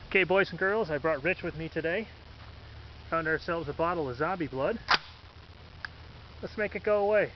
Okay, boys and girls, I brought Rich with me today. Found ourselves a bottle of zombie blood. Let's make it go away.